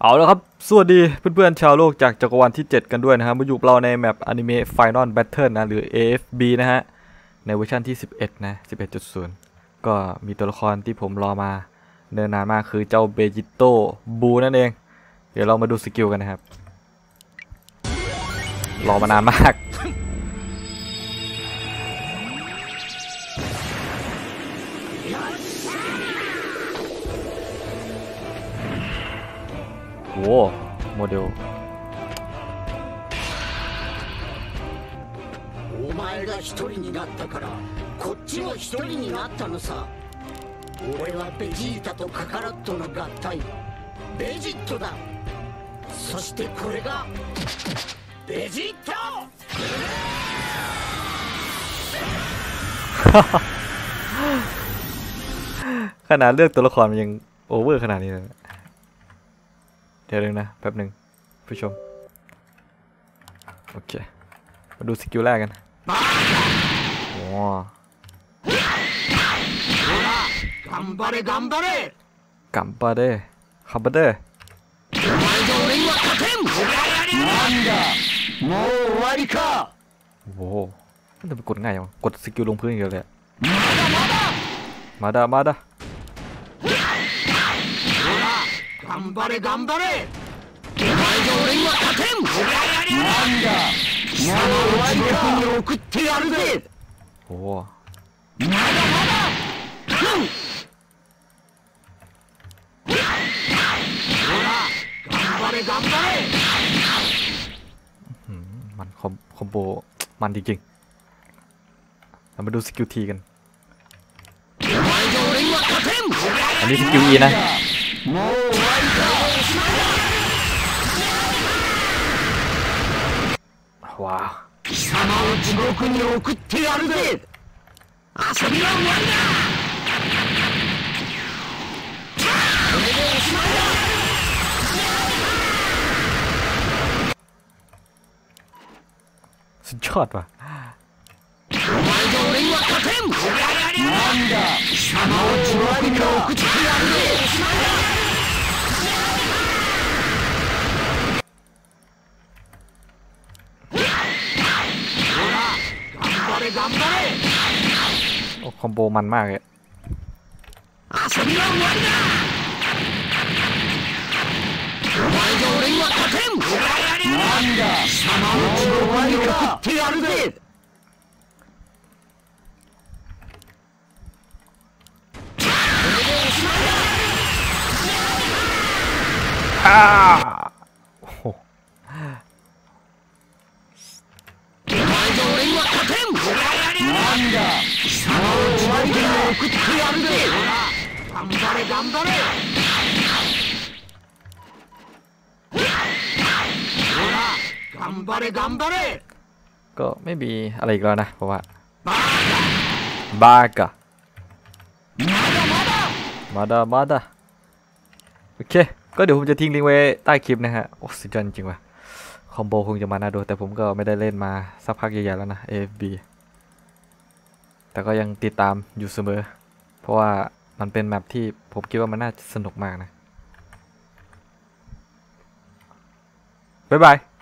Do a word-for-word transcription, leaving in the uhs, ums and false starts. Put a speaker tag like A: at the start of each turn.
A: เอาแล้วครับสวัสดีเพื่อนๆชาวโลกจากจักรวาลที่เจ็ดกันด้วยนะครับมาอยู่เราในแมปอนิเมะ Final Battle นะหรือ เอ เอฟ บี นะฮะในเวอร์ชันที่สิบเอ็ดนะ สิบเอ็ดจุดศูนย์ ก็มีตัวละครที่ผมรอมาเนินนานมากคือเจ้าเบจิโต้บูนั่นเองเดี๋ยวเรามาดูสกิลกันนะครับรอมานานมากโว้โมเดล
B: お前が一人になったからこっちも一人になったのさ俺はベジータとカカロットの合体ベジットだそしてこれがベジット
A: ขนาดเลือกตัวละครมันยังโอเวอร์ขนาดนี้เลยเดี๋ยวนึงนะแป๊บหนึ่งผู้ชมโอเคมาดูสกิลแรกกันโอ้
B: 頑張れ頑張れ
A: กัมปาเด้คัมปาเด้
B: お前が俺には勝てんなんだもう終わりか
A: โว้มันจะไปกดง่ายยังกดสกิลลงพื้นอย่างเดียวเลย
B: まだまだ
A: มาดามาดา
B: 頑張れ頑張れお前が俺には勝てんなんだ貴様を地獄に送ってやるぜ
A: โอ้
B: まだまだほら頑張れ頑張れ
A: มันคอมคอมโบมันจริงๆเรามาดูสกิลทีกันอันนี้สกิลอีนะว้าว
B: 貴様を地獄に送ってやるぜ遊びは終わりだこれでおしまいだ
A: สุดยอดว่ะ
B: お前が俺には勝てんなんだ貴様を地獄に送ってやるぜおしまいだ
A: โอ้คอมโบมันมากเลย
B: 遊びは終わりだお前が俺には勝てんなんだ貴様を地獄に送ってやるぜ
A: ฮ่าโอ้โห
B: なんだ貴様を地獄に送ってやるぜ頑張れ頑張れほら頑張れ頑張れ
A: ก็ไม่มีอะไรอีกแล้วนะเพราะว่า
B: バ
A: บากะมาดามาดาโอเคก็เดี๋ยวผมจะทิ้งลิงก์ไว้ใต้คลิปนะฮะโอ้สุดยอดจริงว่ะคอมโบคงจะมาน่าดูแต่ผมก็ไม่ได้เล่นมาสักพักใหญ่ๆแล้วนะ เอ เอฟ บี แต่ก็ยังติดตามอยู่เสมอเพราะว่ามันเป็นแมปที่ผมคิดว่ามันน่าจะสนุกมากนะบ๊ายบาย